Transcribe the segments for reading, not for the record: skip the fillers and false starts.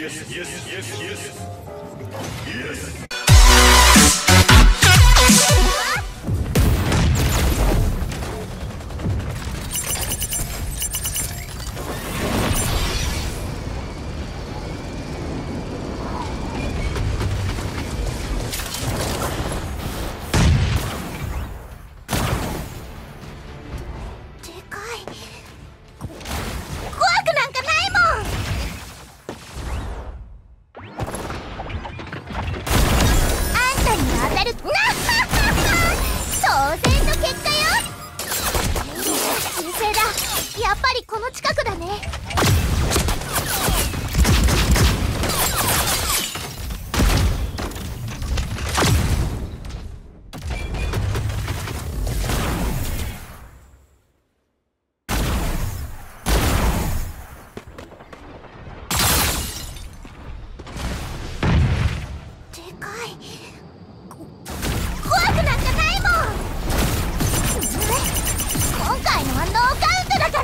やっぱりこの近くだね。でかい。怖くなんかないもん。今回のはノーカウントだから。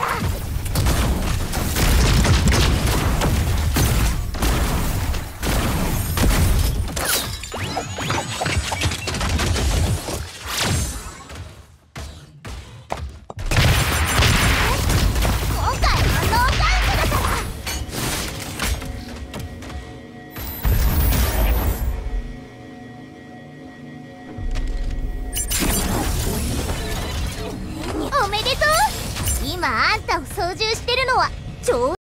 おめでとう。今あんたを操縦してるのは超